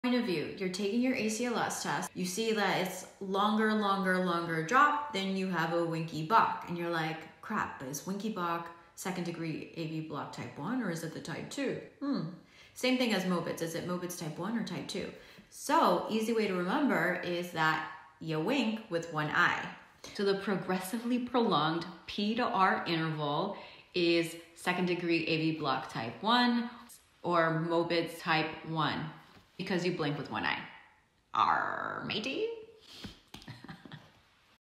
Point of view, you're taking your ACLS test, you see that it's longer drop, then you have a Wenckebach, and you're like, crap, but is Wenckebach second degree AV block type 1 or is it the type 2? Same thing as Mobitz, is it Mobitz type 1 or type 2? So easy way to remember is that you wink with one eye. So the progressively prolonged P to R interval is second degree AV block type 1 or Mobitz type 1 because you blink with one eye. Matey.